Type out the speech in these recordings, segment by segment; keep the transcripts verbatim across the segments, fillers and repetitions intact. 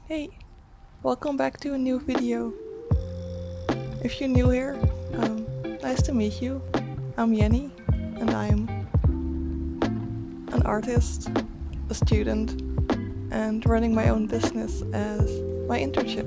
Hey, welcome back to a new video. If you're new here, um, nice to meet you. I'm Jenny, and I'm an artist, a student, and running my own business as my internship.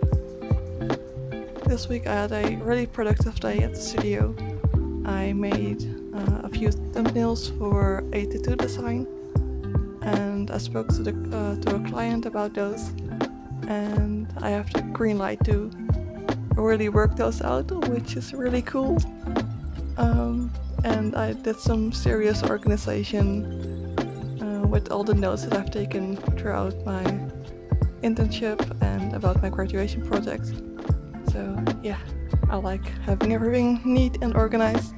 This week I had a really productive day at the studio. I made uh, a few thumbnails for a tattoo design, and I spoke to, the, uh, to a client about those. And I have the green light to really work those out, which is really cool. Um, and I did some serious organization uh, with all the notes that I've taken throughout my internship and about my graduation project. So yeah, I like having everything neat and organized.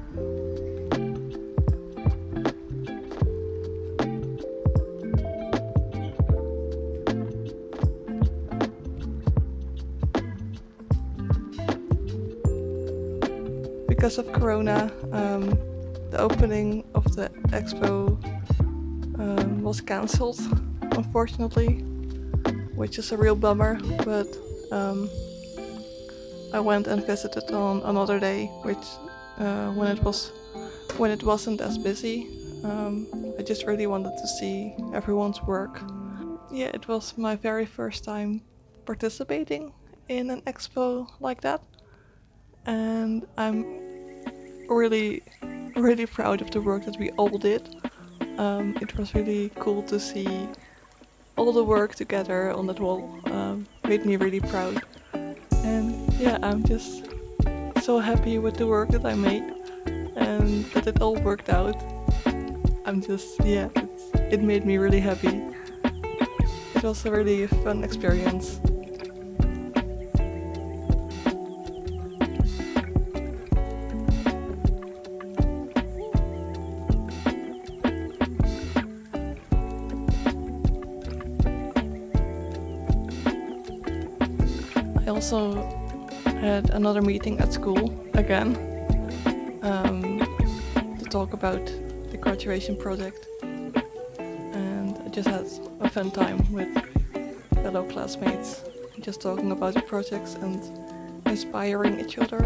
Because of Corona, um, the opening of the expo um, was cancelled, unfortunately, which is a real bummer, but um, I went and visited on another day, which uh, when it was when it wasn't as busy. Um, I just really wanted to see everyone's work. Yeah, it was my very first time participating in an expo like that, and I'm really, really proud of the work that we all did. Um, it was really cool to see all the work together on that wall. Um, made me really proud. And yeah, I'm just so happy with the work that I made and that it all worked out. I'm just, yeah, it's, it made me really happy. It was a really fun experience. I also had another meeting at school again um, to talk about the graduation project, and I just had a fun time with fellow classmates, just talking about the projects and inspiring each other.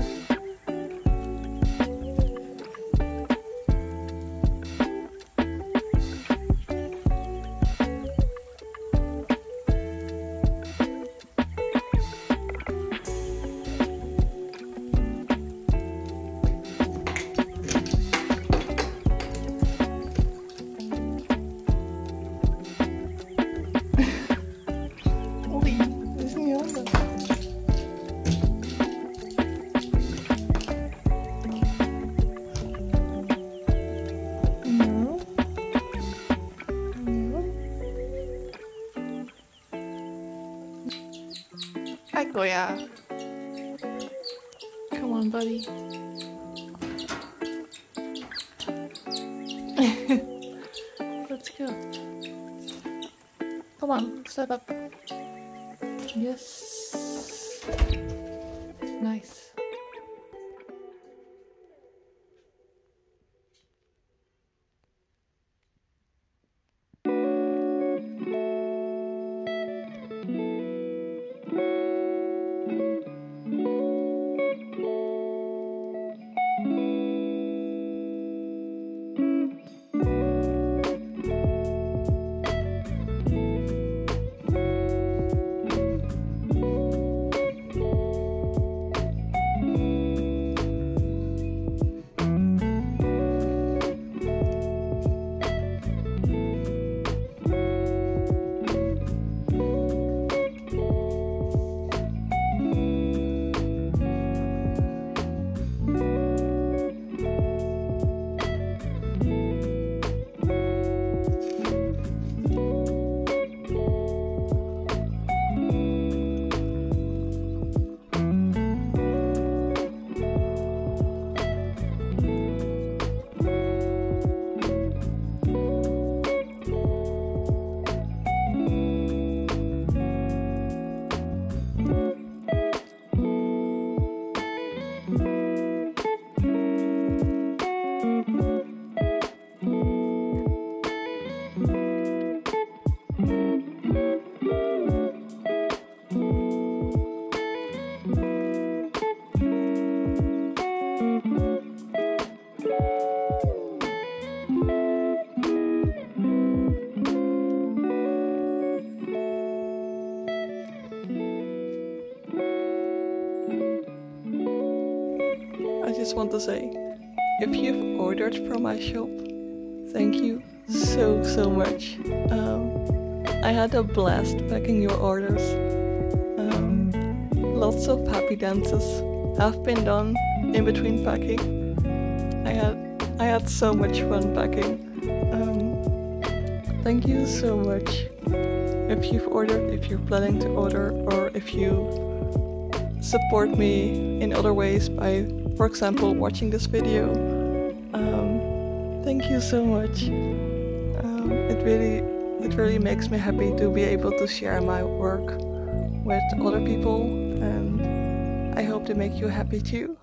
Hi, Goya. Come on, buddy. Let's go. Come on, step up. Yes. Nice. just want to say, if you've ordered from my shop, thank you so, so much. Um, I had a blast packing your orders. Um, lots of happy dances have been done in between packing. I had I had so much fun packing. Um, thank you so much. If you've ordered, if you're planning to order, or if you support me in other ways by, for example, watching this video, um, thank you so much. Um, it really, it really makes me happy to be able to share my work with other people, and I hope to make you happy too.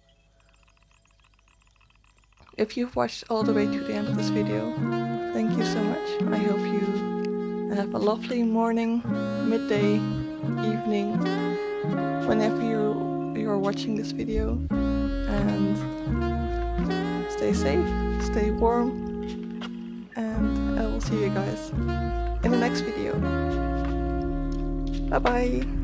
If you've watched all the way to the end of this video, thank you so much. I hope you have a lovely morning, midday, evening, whenever you, you're watching this video. And stay safe, stay warm, and I will see you guys in the next video. Bye bye!